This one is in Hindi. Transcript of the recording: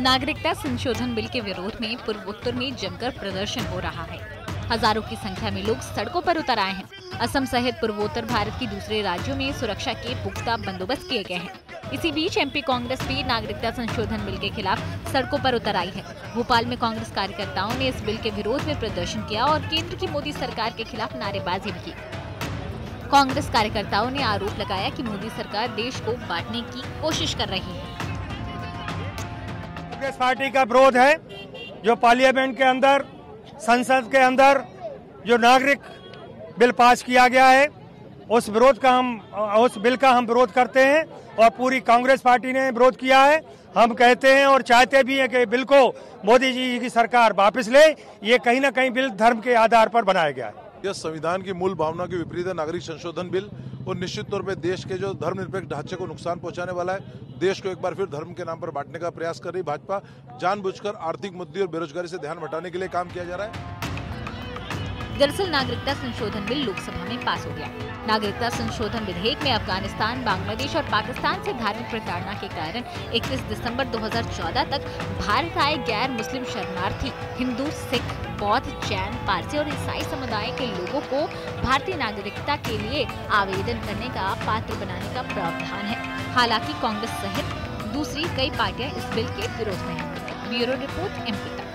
नागरिकता संशोधन बिल के विरोध में पूर्वोत्तर में जमकर प्रदर्शन हो रहा है। हजारों की संख्या में लोग सड़कों पर उतर आए हैं। असम सहित पूर्वोत्तर भारत के दूसरे राज्यों में सुरक्षा के पुख्ता बंदोबस्त किए गए हैं। इसी बीच एमपी कांग्रेस भी नागरिकता संशोधन बिल के खिलाफ सड़कों पर उतर आई है। भोपाल में कांग्रेस कार्यकर्ताओं ने इस बिल के विरोध में प्रदर्शन किया और केंद्र की मोदी सरकार के खिलाफ नारेबाजी भी की। कांग्रेस कार्यकर्ताओं ने आरोप लगाया कि मोदी सरकार देश को बांटने की कोशिश कर रही है। कांग्रेस पार्टी का विरोध है जो पार्लियामेंट के अंदर, संसद के अंदर जो नागरिक बिल पास किया गया है, उस बिल का हम विरोध करते हैं और पूरी कांग्रेस पार्टी ने विरोध किया है। हम कहते हैं और चाहते भी हैं कि बिल को मोदी जी की सरकार वापस ले। ये कहीं ना कहीं बिल धर्म के आधार पर बनाया गया है। यह संविधान की मूल भावना के विपरीत है। नागरिक संशोधन बिल और निश्चित तौर पे देश के जो धर्मनिरपेक्ष ढांचे को नुकसान पहुंचाने वाला है। देश को एक बार फिर धर्म के नाम पर बांटने का प्रयास कर रही भाजपा जानबूझकर आर्थिक मुद्दे और बेरोजगारी से ध्यान हटाने के लिए काम किया जा रहा है। दरअसल नागरिकता संशोधन बिल लोकसभा में पास हो गया। नागरिकता संशोधन विधेयक में अफगानिस्तान, बांग्लादेश और पाकिस्तान से धार्मिक प्रताड़ना के कारण 31 दिसंबर 2014 तक भारत आए गैर मुस्लिम शरणार्थी हिंदू, सिख, बौद्ध, जैन, पारसी और ईसाई समुदाय के लोगों को भारतीय नागरिकता के लिए आवेदन करने का पात्र बनाने का प्रावधान है। हालांकि कांग्रेस सहित दूसरी कई पार्टियां इस बिल के विरोध में हैं। ब्यूरो रिपोर्ट एमपी तक।